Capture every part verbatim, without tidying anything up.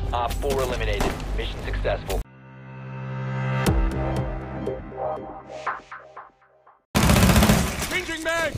Op four eliminated. Mission successful. Changing mag!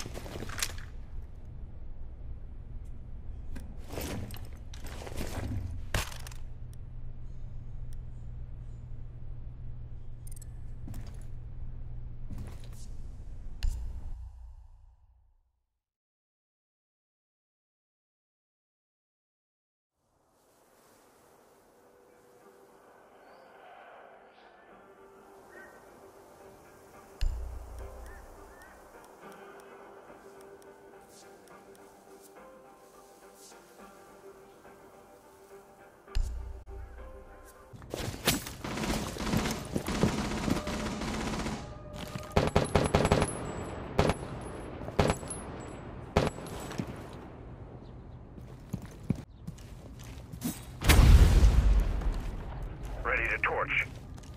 Ready to torch.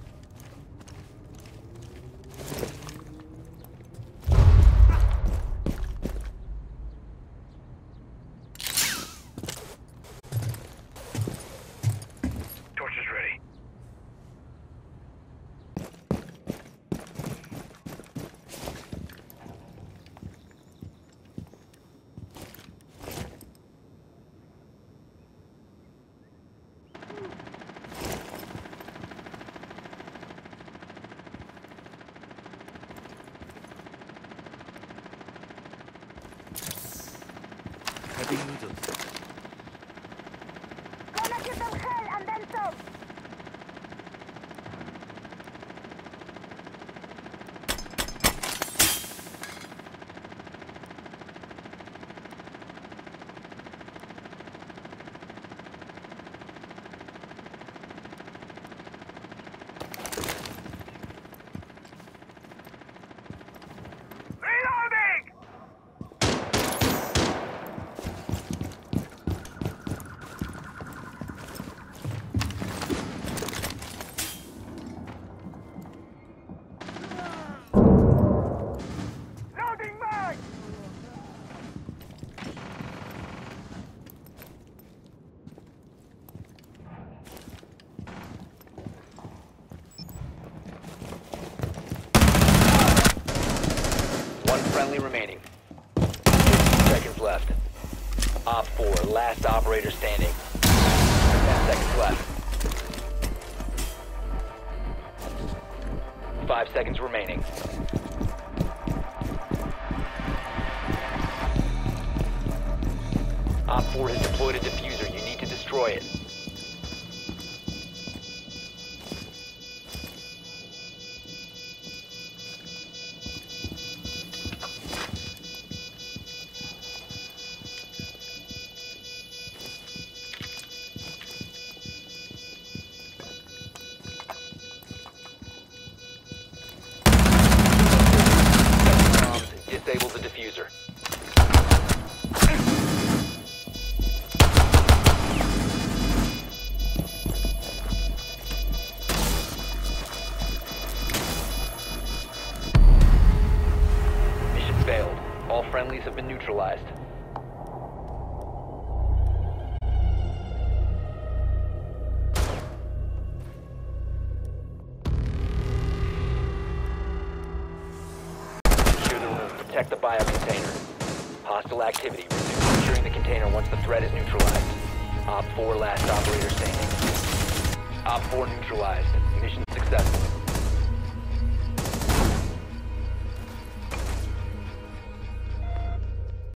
Torch is ready. Heavy needle. Gonna give them hell and then some! Reloading! Loading mag! One friendly remaining. fifteen seconds left. Op four, last operator standing. ten seconds left. Five seconds remaining. Op four has deployed a diffuser. You need to destroy it. Bombs, disable the diffuser. Mission failed. All friendlies have been neutralized. Secure the room. Protect the biocontainer. Hostile activity. Resume securing the container once the threat is neutralized. Op four, last operator standing. Op four neutralized. Mission successful.